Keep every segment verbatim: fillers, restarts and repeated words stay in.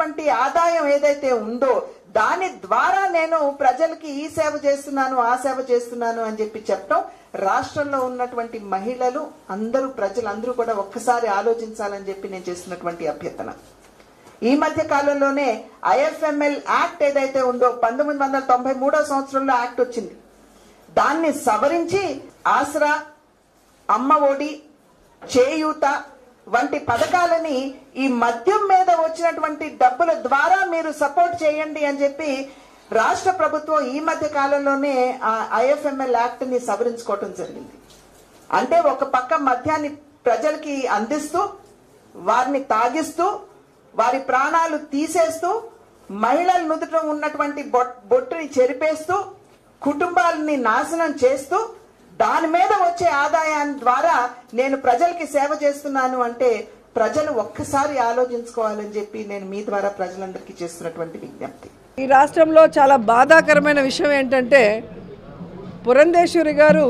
వచ్చేటటువంటి ఆదాయం ఏదైతే ఉందో దాని ద్వారా నేను ప్రజలకి ఈ సేవ చేస్తున్నాను ఆ సేవ చేస్తున్నాను అని చెప్పి చెప్పడం రాష్ట్రంలో ఉన్నటువంటి మహిళలు అందరూ ప్రజలందరూ కూడా ఒక్కసారి ఆలోచించాలని చెప్పి నేను చేస్తున్నటువంటి అభ్యర్థన. ఈ మధ్య కాలంలోనే ఐఎఫ్ఎంఎల్ యాక్ట్ ఏదైతే ఉందో పంతొమ్మిది వందల తొంభై మూడో సంవత్సరంలో యాక్ట్ వచ్చింది. దాన్ని సవరించి ఆసరా, అమ్మ ఒడి, చేయూత వంటి పథకాలని ఈ మద్యం మీద వచ్చినటువంటి డబ్బుల ద్వారా మీరు సపోర్ట్ చేయండి అని చెప్పి రాష్ట్ర ప్రభుత్వం ఈ మధ్య కాలంలోనే ఐఎఫ్ఎంఎల్ యాక్ట్ ని సవరించుకోవటం జరిగింది. అంటే ఒక పక్క మద్యాన్ని ప్రజలకి అందిస్తూ వారిని తాగిస్తూ వారి ప్రాణాలు తీసేస్తూ మహిళల నుదుట ఉన్నటువంటి బొట్టుని చెరిపేస్తూ కుటుంబాలని నాశనం చేస్తూ దాని మీద వచ్చే ఆదాయం ద్వారా నేను ప్రజలకి సేవ చేస్తున్నాను అంటే ప్రజలు ఒక్కసారి ఆలోచించుకోవాలని చెప్పి నేను మీ ద్వారా ప్రజలందరికీ చేస్తున్నటువంటి విజ్ఞప్తి. ఈ రాష్ట్రంలో చాలా బాధాకరమైన విషయం ఏంటంటే పురంధేశ్వరి గారు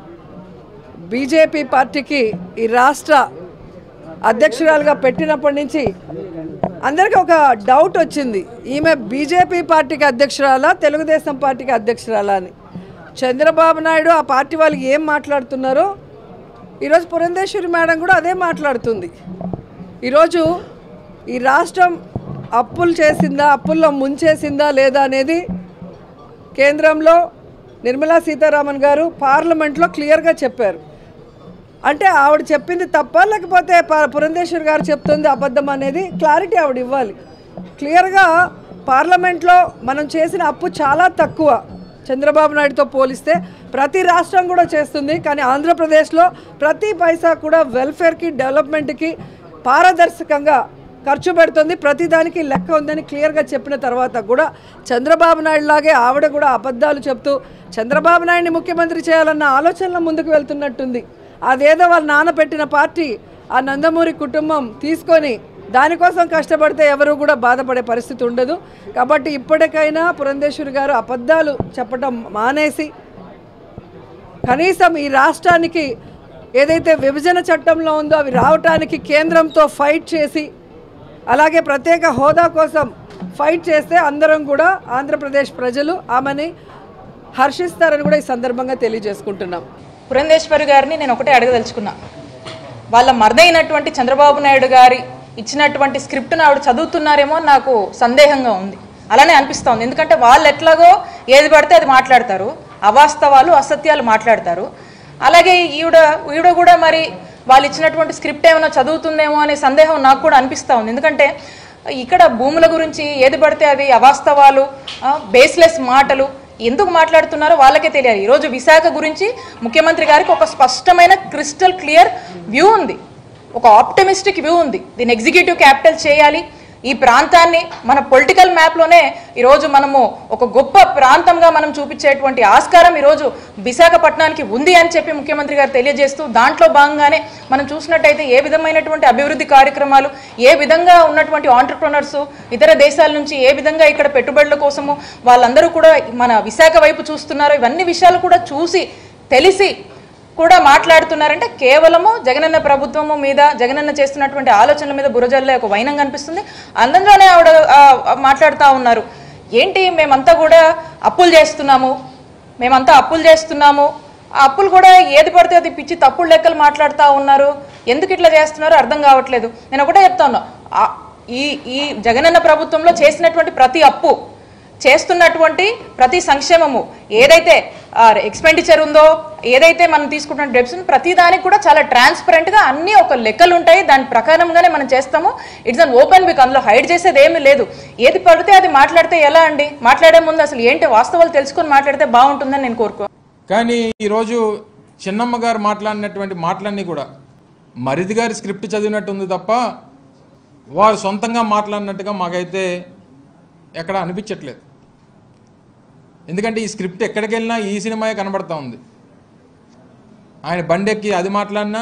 బీజేపీ పార్టీకి ఈ రాష్ట్ర అధ్యక్షురాలుగా పెట్టినప్పటి నుంచి అందరికీ ఒక డౌట్ వచ్చింది, ఈమె బీజేపీ పార్టీకి అధ్యక్షురాలా తెలుగుదేశం పార్టీకి అధ్యక్షురాలా అని. చంద్రబాబు నాయుడు ఆ పార్టీ వాళ్ళు ఏం మాట్లాడుతున్నారో ఈరోజు పురంధేశ్వరి మేడం కూడా అదే మాట్లాడుతుంది. ఈరోజు ఈ రాష్ట్రం అప్పులు చేసిందా, అప్పుల్లో ముంచేసిందా లేదా అనేది కేంద్రంలో నిర్మలా సీతారామన్ గారు పార్లమెంట్లో క్లియర్గా చెప్పారు. అంటే ఆవిడ చెప్పింది తప్ప లేకపోతే పురంధేశ్వరి గారు చెప్తుంది అబద్ధం అనేది క్లారిటీ ఆవిడ ఇవ్వాలి. క్లియర్గా పార్లమెంట్లో మనం చేసిన అప్పు చాలా తక్కువ చంద్రబాబు నాయుడుతో పోలిస్తే, ప్రతి రాష్ట్రం కూడా చేస్తుంది. కానీ ఆంధ్రప్రదేశ్లో ప్రతి పైసా కూడా వెల్ఫేర్కి, డెవలప్మెంట్కి పారదర్శకంగా ఖర్చు పెడుతుంది, ప్రతిదానికి లెక్క ఉందని క్లియర్గా చెప్పిన తర్వాత కూడా చంద్రబాబు నాయుడు లాగే ఆవిడ కూడా అబద్ధాలు చెప్తూ చంద్రబాబు నాయుడిని ముఖ్యమంత్రి చేయాలన్న ఆలోచనలో ముందుకు వెళ్తున్నట్టుంది. అదేదో వాళ్ళ నాన్న పెట్టిన పార్టీ ఆ నందమూరి కుటుంబం తీసుకొని దానికోసం కష్టపడితే ఎవరు కూడా బాధపడే పరిస్థితి ఉండదు. కాబట్టి ఇప్పటికైనా పురంధేశ్వరి గారు అబద్ధాలు చెప్పడం మానేసి కనీసం ఈ రాష్ట్రానికి ఏదైతే విభజన చట్టంలో ఉందో అవి రావటానికి కేంద్రంతో ఫైట్ చేసి, అలాగే ప్రత్యేక హోదా కోసం ఫైట్ చేస్తే అందరం కూడా ఆంధ్రప్రదేశ్ ప్రజలు ఆమెని హర్షిస్తారని కూడా ఈ సందర్భంగా తెలియజేసుకుంటున్నాం. పురంధేశ్వరి గారిని నేను ఒకటే అడగదలుచుకున్నా, వాళ్ళ మర్దైనటువంటి చంద్రబాబు నాయుడు గారి ఇచ్చినటువంటి స్క్రిప్ట్ను ఆవిడ చదువుతున్నారేమో నాకు సందేహంగా ఉంది. అలానే అనిపిస్తోంది. ఎందుకంటే వాళ్ళు ఎట్లాగో ఏది పడితే అది మాట్లాడతారు, అవాస్తవాలు అసత్యాలు మాట్లాడతారు. అలాగే ఈవిడ ఈవిడ కూడా మరి వాళ్ళు ఇచ్చినటువంటి స్క్రిప్ట్ ఏమైనా చదువుతుందేమో అనే సందేహం నాకు కూడా అనిపిస్తూ ఉంది. ఎందుకంటే ఇక్కడ భూముల గురించి ఏది పడితే అది అవాస్తవాలు, బేస్లెస్ మాటలు ఎందుకు మాట్లాడుతున్నారో వాళ్ళకే తెలియాలి. ఈరోజు విశాఖ గురించి ముఖ్యమంత్రి గారికి ఒక స్పష్టమైన క్రిస్టల్ క్లియర్ వ్యూ ఉంది, ఒక ఆప్టమిస్టిక్ వ్యూ ఉంది. దీన్ని ఎగ్జిక్యూటివ్ క్యాపిటల్ చేయాలి, ఈ ప్రాంతాన్ని మన పొలిటికల్ మ్యాప్లోనే ఈరోజు మనము ఒక గొప్ప ప్రాంతంగా మనం చూపించేటువంటి ఆస్కారం ఈరోజు విశాఖపట్నానికి ఉంది అని చెప్పి ముఖ్యమంత్రి గారు తెలియజేస్తూ, దాంట్లో భాగంగానే మనం చూసినట్టయితే ఏ విధమైనటువంటి అభివృద్ధి కార్యక్రమాలు, ఏ విధంగా ఉన్నటువంటి ఆంటర్ప్రనర్స్ ఇతర దేశాల నుంచి ఏ విధంగా ఇక్కడ పెట్టుబడుల కోసము వాళ్ళందరూ కూడా మన విశాఖ వైపు చూస్తున్నారో ఇవన్నీ విషయాలు కూడా చూసి తెలిసి కూడా మాట్లాడుతున్నారంటే కేవలము జగనన్న ప్రభుత్వము మీద, జగనన్న చేస్తున్నటువంటి ఆలోచనల మీద బురజల్లే ఒక వైనం కనిపిస్తుంది. అందులోనే ఆవిడ మాట్లాడుతూ ఉన్నారు, ఏంటి మేమంతా కూడా అప్పులు చేస్తున్నాము, మేమంతా అప్పులు చేస్తున్నాము, ఆ అప్పులు కూడా ఏది పడితే అది పిచ్చి తప్పుడు లెక్కలు మాట్లాడుతూ ఉన్నారు, ఎందుకు ఇట్లా చేస్తున్నారో అర్థం కావట్లేదు. నేను ఒకటే చెప్తా ఉన్నా, ఈ ఈ జగనన్న ప్రభుత్వంలో చేసినటువంటి ప్రతి అప్పు, చేస్తున్నటువంటి ప్రతి సంక్షేమము, ఏదైతే ఎక్స్పెండిచర్ ఉందో, ఏదైతే మనం తీసుకుంటున్న డెబ్ట్స్ ప్రతి దానికి కూడా చాలా ట్రాన్స్పరెంట్గా అన్నీ ఒక లెక్కలు ఉంటాయి, దాని ప్రకారంగానే మనం చేస్తాము. ఇట్స్ అన్ ఓపెన్ బిక్, అందులో హైడ్ చేసేది ఏమీ లేదు. ఏది పడితే అది మాట్లాడితే ఎలా అండి? మాట్లాడే ముందు అసలు ఏంటి వాస్తవాలు తెలుసుకొని మాట్లాడితే బాగుంటుందని నేను కోరుకో. కానీ ఈరోజు చిన్నమ్మ గారు మాట్లాడినటువంటి మాటలన్నీ కూడా మరిది గారి స్క్రిప్ట్ చదివినట్టుంది తప్ప వారు సొంతంగా మాట్లాడినట్టుగా మాకైతే ఎక్కడ అనిపించట్లేదు. ఎందుకంటే ఈ స్క్రిప్ట్ ఎక్కడికి వెళ్ళినా ఈ సినిమాయే కనబడతా ఉంది. ఆయన బండెక్కి అది మాట్లాడినా,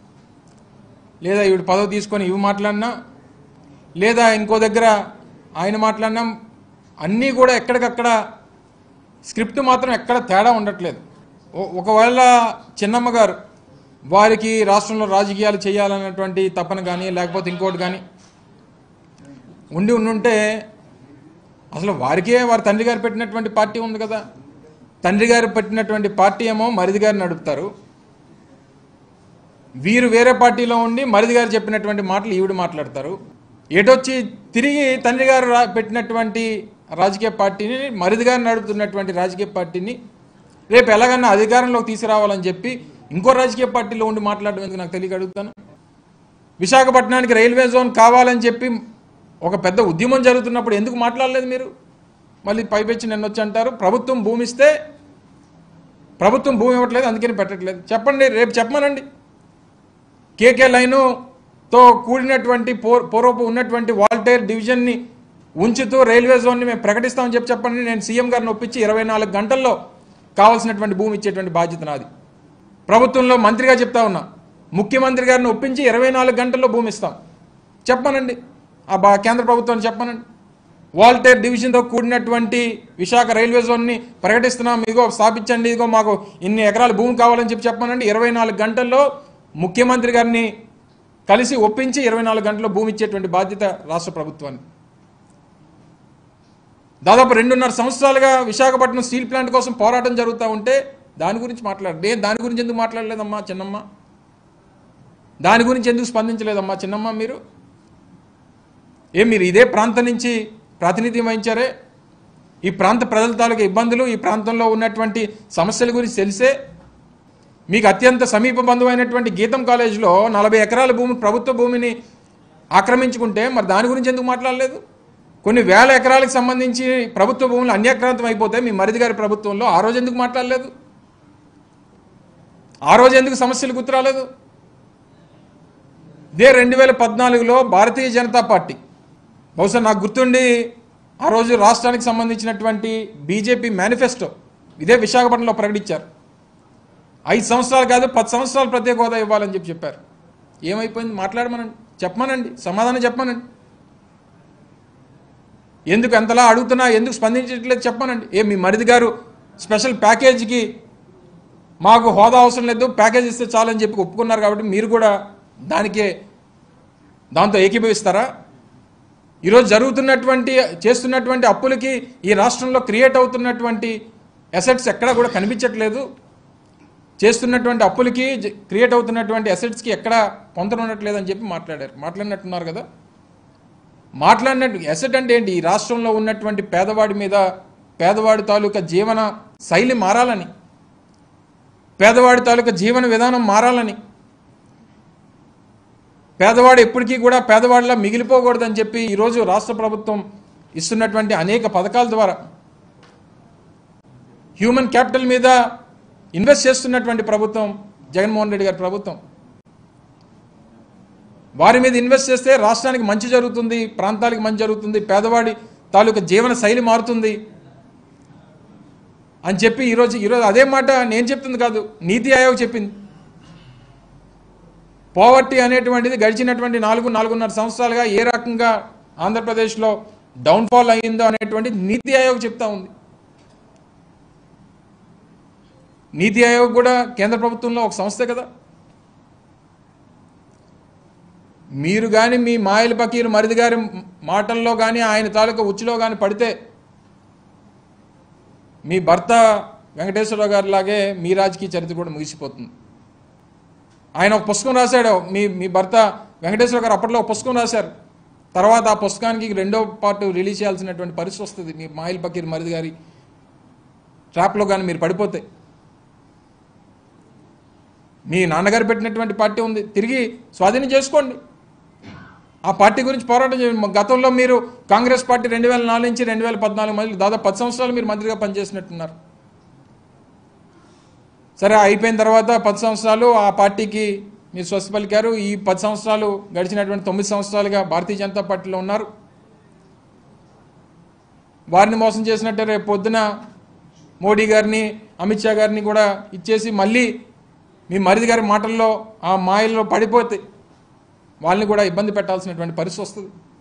లేదా ఈవిడ పదవి తీసుకొని ఇవి మాట్లాడినా, లేదా ఇంకో దగ్గర ఆయన మాట్లాడినా, అన్నీ కూడా ఎక్కడికక్కడ స్క్రిప్ట్ మాత్రం ఎక్కడ తేడా ఉండట్లేదు. ఒకవేళ చిన్నమ్మ గారు వారికి రాష్ట్రంలో రాజకీయాలు చేయాలన్నటువంటి తపన కానీ లేకపోతే ఇంకోటి కానీ ఉండి ఉండుంటే అసలు వారికే వారి తండ్రి గారు పెట్టినటువంటి పార్టీ ఉంది కదా. తండ్రి గారు పెట్టినటువంటి పార్టీ ఏమో మరిది గారు నడుపుతారు, వీరు వేరే పార్టీలో ఉండి మరిది గారు చెప్పినటువంటి మాటలు ఈవిడ మాట్లాడతారు. ఏటొచ్చి తిరిగి తండ్రి గారు పెట్టినటువంటి రాజకీయ పార్టీని, మరిది గారు నడుపుతున్నటువంటి రాజకీయ పార్టీని రేపు ఎలాగన్నా అధికారంలోకి తీసుకురావాలని చెప్పి ఇంకో రాజకీయ పార్టీలో ఉండి మాట్లాడడం ఎందుకు నాకు తెలియక అడుగుతాను. విశాఖపట్నానికి రైల్వే జోన్ కావాలని చెప్పి ఒక పెద్ద ఉద్యమం జరుగుతున్నప్పుడు ఎందుకు మాట్లాడలేదు మీరు? మళ్ళీ పైపెచ్చి నిన్న వచ్చి అంటారు ప్రభుత్వం భూమి ఇస్తే ప్రభుత్వం భూమి ఇవ్వట్లేదు అందుకని పెట్టట్లేదు. చెప్పండి, రేపు చెప్పమనండి. కేకే లైనుతో కూడినటువంటి పూర్వపు ఉన్నటువంటి వాల్టేర్ డివిజన్ని ఉంచుతూ రైల్వే జోన్ని మేము ప్రకటిస్తామని చెప్పి చెప్పండి. నేను సీఎం గారిని ఒప్పించి ఇరవై నాలుగు గంటల్లో కావాల్సినటువంటి భూమి ఇచ్చేటువంటి బాధ్యత నాది. ప్రభుత్వంలో మంత్రిగా చెప్తా ఉన్నా, ముఖ్యమంత్రి గారిని ఒప్పించి ఇరవై నాలుగు గంటల్లో భూమి ఇస్తాం చెప్పనండి. ఆ బా కేంద్ర ప్రభుత్వాన్ని చెప్పనండి. వాల్టేర్ డివిజన్తో కూడినటువంటి విశాఖ రైల్వే జోన్ని ప్రకటిస్తున్నాం, ఇదిగో స్థాపించండి, ఇదిగో మాకు ఇన్ని ఎకరాల భూమి కావాలని చెప్పి చెప్పనండి. ఇరవై నాలుగు గంటల్లో ముఖ్యమంత్రి గారిని కలిసి ఒప్పించి ఇరవై నాలుగు గంటల్లో భూమి ఇచ్చేటువంటి బాధ్యత రాష్ట్ర ప్రభుత్వాన్ని. దాదాపు రెండున్నర సంవత్సరాలుగా విశాఖపట్నం స్టీల్ ప్లాంట్ కోసం పోరాటం జరుగుతూ ఉంటే దాని గురించి మాట్లాడు. నేను దాని గురించి ఎందుకు మాట్లాడలేదమ్మా చిన్నమ్మ? దాని గురించి ఎందుకు స్పందించలేదమ్మా చిన్నమ్మ? మీరు ఏం మీరు ఇదే ప్రాంతం నుంచి ప్రాతినిధ్యం వహించారే? ఈ ప్రాంత ప్రజల తాలూకు ఇబ్బందులు, ఈ ప్రాంతంలో ఉన్నటువంటి సమస్యల గురించి తెలిసే మీకు అత్యంత సమీప బంధువైనటువంటి గీతం కాలేజీలో నలభై ఎకరాల భూమి ప్రభుత్వ భూమిని ఆక్రమించుకుంటే మరి దాని గురించి ఎందుకు మాట్లాడలేదు? కొన్ని వేల ఎకరాలకు సంబంధించి ప్రభుత్వ భూములు అన్యాక్రాంతం అయిపోతే మీ మరిది గారి ప్రభుత్వంలో ఆ రోజు ఎందుకు మాట్లాడలేదు? ఆ రోజు ఎందుకు సమస్యలు గుర్తురాలేదు? ఇదే రెండు వేల పద్నాలుగులో భారతీయ జనతా పార్టీ బహుశా నాకు గుర్తుండి ఆ రోజు రాష్ట్రానికి సంబంధించినటువంటి బీజేపీ మేనిఫెస్టో ఇదే విశాఖపట్నంలో ప్రకటించారు. ఐదు సంవత్సరాలు కాదు పది సంవత్సరాలు ప్రత్యేక హోదా ఇవ్వాలని చెప్పి చెప్పారు. ఏమైపోయింది? మాట్లాడమనండి, చెప్పమనండి, సమాధానం చెప్పమనండి. ఎందుకు ఎంతలా అడుగుతున్నా ఎందుకు స్పందించట్లేదు చెప్పమనండి. ఏ మీ మరిది గారు స్పెషల్ ప్యాకేజీకి మాకు హోదా అవసరం లేదు, ప్యాకేజ్ ఇస్తే చాలని చెప్పి ఒప్పుకున్నారు కాబట్టి మీరు కూడా దానికే దాంతో ఏకీభవిస్తారా? ఈరోజు జరుగుతున్నటువంటి చేస్తున్నటువంటి అప్పులకి ఈ రాష్ట్రంలో క్రియేట్ అవుతున్నటువంటి అసెట్స్ ఎక్కడా కూడా కనిపించట్లేదు. చేస్తున్నటువంటి అప్పులకి క్రియేట్ అవుతున్నటువంటి అసెట్స్కి ఎక్కడా పొంతన ఉండట్లేదు అని చెప్పి మాట్లాడారు. మాట్లాడినట్టున్నారు కదా. మాట్లాడినట్టు అసెట్ అంటే ఏంటి? ఈ రాష్ట్రంలో ఉన్నటువంటి పేదవాడి మీద, పేదవాడి తాలూకా జీవన శైలి మారాలని, పేదవాడి తాలూకా జీవన విధానం మారాలని, పేదవాడు ఎప్పటికీ కూడా పేదవాడిలా మిగిలిపోకూడదని చెప్పి ఈరోజు రాష్ట్ర ప్రభుత్వం ఇస్తున్నటువంటి అనేక పథకాల ద్వారా హ్యూమన్ క్యాపిటల్ మీద ఇన్వెస్ట్ చేస్తున్నటువంటి ప్రభుత్వం జగన్మోహన్ రెడ్డి గారి ప్రభుత్వం. వారి మీద ఇన్వెస్ట్ చేస్తే రాష్ట్రానికి మంచి జరుగుతుంది, ప్రాంతాలకు మంచి జరుగుతుంది, పేదవాడి తాలూకా జీవన శైలి మారుతుంది అని చెప్పి ఈరోజు ఈరోజు అదే మాట నేను చెప్తుంది కాదు, నీతి ఆయోగ్ చెప్పింది. పోవర్టీ అనేటువంటిది గడిచినటువంటి నాలుగు నాలుగున్నర సంవత్సరాలుగా ఏ రకంగా ఆంధ్రప్రదేశ్లో డౌన్ఫాల్ అయ్యిందో అనేటువంటిది నీతి ఆయోగ్ చెప్తా ఉంది. నీతి ఆయోగ్ కూడా కేంద్ర ప్రభుత్వంలో ఒక సంస్థే కదా. మీరు కానీ మీ మాయల పకీరు మరిది గారి మాటల్లో కానీ ఆయన తాలూకా ఉచ్చులో కానీ పడితే మీ భర్త వెంకటేశ్వరరావు గారి లాగే మీ రాజకీయ చరిత్ర కూడా ముగిసిపోతుంది. ఆయన ఒక పుస్తకం రాశాడు, మీ మీ భర్త వెంకటేశ్వర గారు అప్పట్లో ఒక పుస్తకం రాశారు. తర్వాత ఆ పుస్తకానికి రెండో పార్ట్ రిలీజ్ చేయాల్సినటువంటి పరిస్థితి వస్తుంది మీ మాయిల్ పకీర్ మరిది గారి ట్రాప్లో కానీ మీరు పడిపోతే. మీ నాన్నగారు పెట్టినటువంటి పార్టీ ఉంది, తిరిగి స్వాధీనం చేసుకోండి. ఆ పార్టీ గురించి పోరాటం చేయండి. గతంలో మీరు కాంగ్రెస్ పార్టీ రెండు వేల నాలుగు నుంచి రెండు వేల పద్నాలుగు మధ్య దాదాపు పది సంవత్సరాలు మీరు మంత్రిగా పనిచేసినట్టున్నారు. సరే, అయిపోయిన తర్వాత పది సంవత్సరాలు ఆ పార్టీకి మీరు స్వస్థ పలికారు. ఈ పది సంవత్సరాలు గడిచినటువంటి తొమ్మిది సంవత్సరాలుగా భారతీయ జనతా పార్టీలో ఉన్నారు. వారిని మోసం చేసినట్టే రేపు పొద్దున మోడీ గారిని, అమిత్ షా గారిని కూడా ఇచ్చేసి మళ్ళీ మీ మరిది గారి మాటల్లో ఆ మాయల్లో పడిపోతే వాళ్ళని కూడా ఇబ్బంది పెట్టాల్సినటువంటి పరిస్థితి వస్తుంది.